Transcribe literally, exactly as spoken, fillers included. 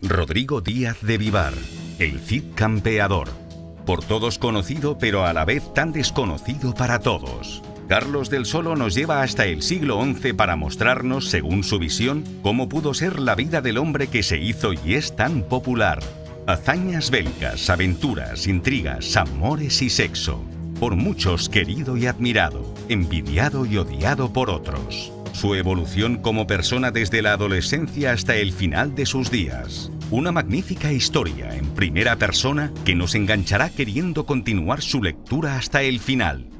Rodrigo Díaz de Vivar, el Cid campeador. Por todos conocido, pero a la vez tan desconocido para todos. Carlos del Solo nos lleva hasta el siglo once para mostrarnos, según su visión, cómo pudo ser la vida del hombre que se hizo y es tan popular. Hazañas bélicas, aventuras, intrigas, amores y sexo. Por muchos querido y admirado, envidiado y odiado por otros. Su evolución como persona desde la adolescencia hasta el final de sus días. Una magnífica historia en primera persona que nos enganchará queriendo continuar su lectura hasta el final.